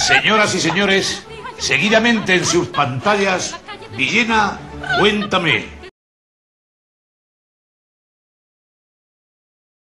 Señoras y señores, seguidamente en sus pantallas, Villena, cuéntame.